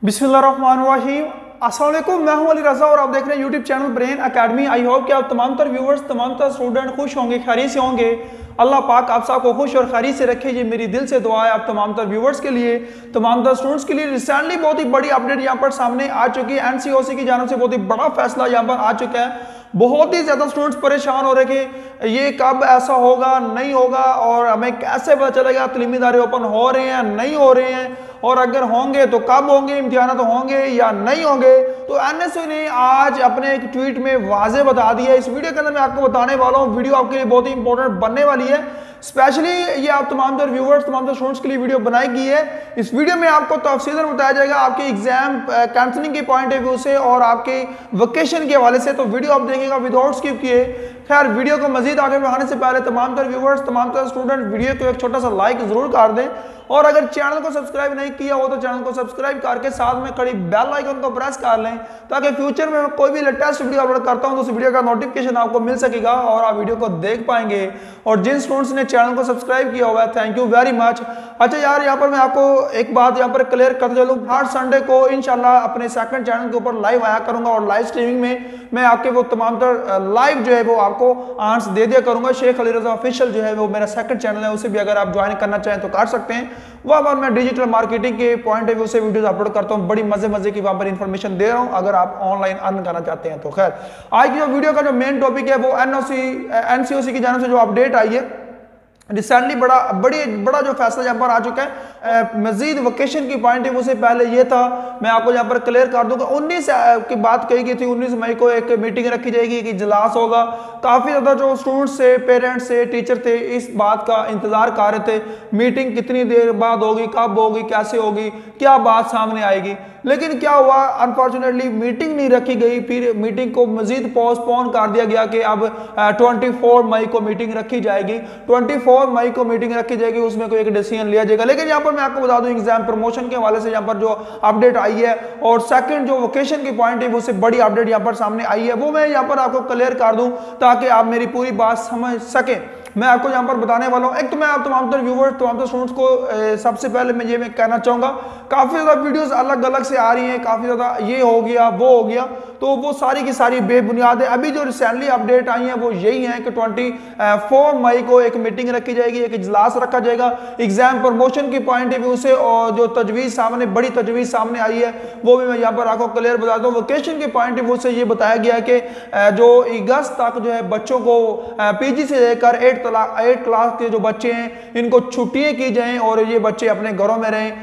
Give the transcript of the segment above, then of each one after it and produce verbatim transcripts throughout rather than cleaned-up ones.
बिस्मिल्लाहिर्रहमानिर्रहीम। अस्सलाम वालेकुम, मैं हूं अली रज़ा और आप देख रहे हैं YouTube channel brain academy. I hope कि आप तमाम तर व्यूवर्स, तमाम तर स्टूडेंट खुश होंगे, खैरियत से होंगे। अल्लाह पाक आप सबको खुश और खैरियत से रखे, ये मेरी दिल से दुआ है आप तमाम तर व्यूवर्स के लिए, तमाम तर स्टूडेंट्स के लिए। रिसेंटली बहुत ही बड़ी अपडेट यहाँ पर सामने आ चुकी है। एन सी ओ सी की जानब से बहुत ही बड़ा फैसला यहाँ पर आ चुका है। बहुत ही ज़्यादा स्टूडेंट्स परेशान हो रहे कि ये कब ऐसा होगा, नहीं होगा, और हमें कैसे पता चलेगा तलीमी इदारे ओपन हो रहे हैं, नहीं हो रहे हैं, और अगर होंगे तो कब होंगे, इम्तिहान तो होंगे या नहीं होंगे। तो एन एस ओ ने आज अपने एक ट्वीट में वाजे बता दिया। इस वीडियो के अंदर मैं आपको बताने वाला हूँ, वीडियो आपके लिए बहुत ही इंपॉर्टेंट बनने वाली है। स्पेशली ये आप तमाम तर व्यूवर्स, तमाम तर स्टूडेंट्स के लिए वीडियो बनाई गई है। इस वीडियो में आपको तफसीलन बताया जाएगा आपके एग्जाम कैंसलिंग के पॉइंट ऑफ व्यू से और आपके वेकेशन के हवाले से। तो वीडियो आप देखेगा विदाउट स्किप किए। खैर, वीडियो को मजीद आगे बढ़ाने से पहले तमाम तर व्यूवर्स, तमाम तर स्टूडेंट वीडियो को एक छोटा सा लाइक जरूर कर दें, और अगर चैनल को सब्सक्राइब नहीं किया हो तो चैनल को सब्सक्राइब करके साथ में खड़ी बेल आइकन को प्रेस कर लें, ताकि फ्यूचर में कोई भी लेटेस्ट वीडियो अपलोड करता हूं तो उस वीडियो का नोटिफिकेशन आपको मिल सकेगा और आप वीडियो को देख पाएंगे। और जिन स्टूडेंट्स ने चैनल को सब्सक्राइब किया हुआ है, थैंक यू वेरी मच। अच्छा यार, यहाँ पर मैं आपको एक बात यहाँ पर क्लियर कर चलूँ, हर संडे को इंशाल्लाह अपने सेकंड चैनल के ऊपर लाइव आया करूंगा, और लाइव स्ट्रीमिंग में मैं आपके वो तमाम तर लाइव जो है वो आपको आंसर दे दिया करूंगा। शेख अली रजा ऑफिशियल जो है वो मेरा सेकंड चैनल है, उसे भी अगर आप ज्वाइन करना चाहें तो कर सकते हैं। वहाँ पर मैं डिजिटल मार्केटिंग के पॉइंट ऑफ व्यू से वीडियोस अपलोड करता हूँ, बड़ी मजे मजे की वहाँ पर इंफॉर्मेशन दे रहा हूँ, अगर आप ऑनलाइन अर्न करना चाहते हैं तो। खैर, आज की जो वीडियो का जो मेन टॉपिक है वो N O C N C ओ सी की जानब से जो अपडेट आई है, रिसेंटली बड़ा बड़ी बड़ा जो फैसला यहाँ पर आ चुका है। मजीद वेकेशन की पॉइंट वो से पहले ये था, मैं आपको यहाँ पर क्लियर कर दूंगा। उन्नीस की बात कही गई थी, उन्नीस मई को एक मीटिंग रखी जाएगी, एक इजलास होगा। काफ़ी ज़्यादा जो स्टूडेंट्स थे, पेरेंट्स थे, टीचर थे, इस बात का इंतज़ार कर रहे थे मीटिंग कितनी देर बाद होगी, कब होगी, कैसे होगी, क्या बात सामने आएगी। लेकिन क्या हुआ, अनफॉर्चुनेटली मीटिंग नहीं रखी गई। फिर मीटिंग को मजीद पोस्टपोन कर दिया गया कि अब चौबीस मई को मीटिंग रखी जाएगी, चौबीस मई को मीटिंग रखी जाएगी, उसमें कोई एक डिसीजन लिया जाएगा। लेकिन यहाँ पर मैं आपको बता दूं, एग्जाम प्रमोशन के हवाले से यहाँ पर जो अपडेट आई है, और सेकंड जो वोकेशन की पॉइंट है उससे बड़ी अपडेट यहाँ पर सामने आई है, वो मैं यहाँ पर आपको क्लियर कर दूं ताकि आप मेरी पूरी बात समझ सकें। मैं आपको यहाँ पर बताने वाला हूँ। एक तो मैं आप तमाम तर व्यूवर्स, तमाम तर स्टूडेंट्स को ए, सबसे पहले मैं ये मैं कहना चाहूँगा, काफ़ी ज़्यादा वीडियोस अलग अलग से आ रही हैं, काफ़ी ज़्यादा ये हो गया वो हो गया, तो वो सारी की सारी बेबुनियाद है। अभी जो रिसेंटली अपडेट आई है वो यही है कि चौबीस मई को एक मीटिंग रखी जाएगी, एक इजलास रखा जाएगा एग्जाम प्रमोशन की पॉइंट ऑफ व्यू से। और जो तजवीज़ सामने, बड़ी तजवीज़ सामने आई है, वो भी मैं यहाँ पर आपको क्लियर बताता हूँ। वोकेशन के पॉइंट ऑफ व्यू से ये बताया गया कि जो अगस्त तक जो है बच्चों को पी जी से लेकर एट एट क्लास के जो बच्चे हैं, इनको छुट्टियां की जाएं और ये बच्चे अपने घरों में रहें,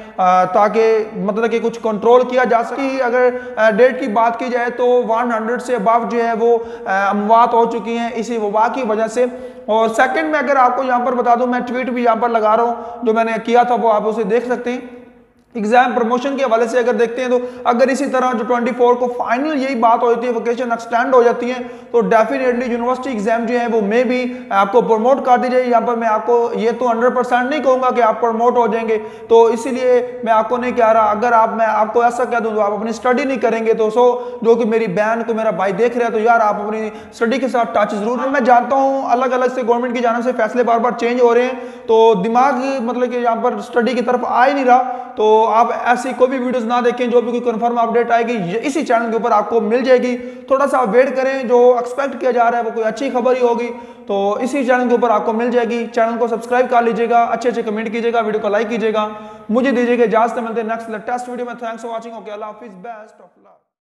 ताकि मतलब कि कुछ कंट्रोल किया जा सके। अगर डेट की बात की जाए तो सौ से अबव जो है वो अमवात हो चुकी हैं इसी वबा की वजह से। और सेकंड में अगर आपको यहाँ पर बता दूं, मैं ट्वीट भी यहाँ पर लगा रहा हूँ, जो मैंने किया था वो आप उसे देख सकते हैं। एग्जाम प्रमोशन के हवाले से अगर देखते हैं तो अगर इसी तरह जो चौबीस को फाइनल यही बात होती है, वेकेशन एक्सटेंड हो जाती है, तो डेफिनेटली यूनिवर्सिटी एग्जाम जो है वो मे भी आपको प्रमोट कर दी जाए। यहाँ पर मैं आपको ये तो हंड्रेड परसेंट नहीं कहूँगा कि आप प्रमोट हो जाएंगे, तो इसीलिए मैं आपको नहीं कह रहा। अगर आप मैं आपको ऐसा कह दूँ तो आप अपनी स्टडी नहीं करेंगे, तो सो जो कि मेरी बहन को मेरा भाई देख रहा है, तो यार आप अपनी स्टडी के साथ टच जरूर। मैं जानता हूँ अलग अलग से गवर्नमेंट की जानब से फैसले बार बार चेंज हो रहे हैं, तो दिमाग मतलब कि यहाँ पर स्टडी की तरफ आ ही नहीं रहा। तो आप ऐसी कोई भी वीडियोस ना देखें, जो भी कोई कंफर्म अपडेट आएगी इसी चैनल के ऊपर आपको मिल जाएगी। थोड़ा सा वेट करें, जो एक्सपेक्ट किया जा रहा है वो कोई अच्छी खबर ही होगी, तो इसी चैनल के ऊपर आपको मिल जाएगी। चैनल को सब्सक्राइब कर लीजिएगा, अच्छे अच्छे कमेंट कीजिएगा, वीडियो को लाइक कीजिएगा। मुझे दीजिएगा इजाजत, मिलते हैं नेक्स्ट लेटेस्ट वीडियो में। Thanks for watching. ओके, अल्लाह हाफिज, बेस्ट ऑफ लक।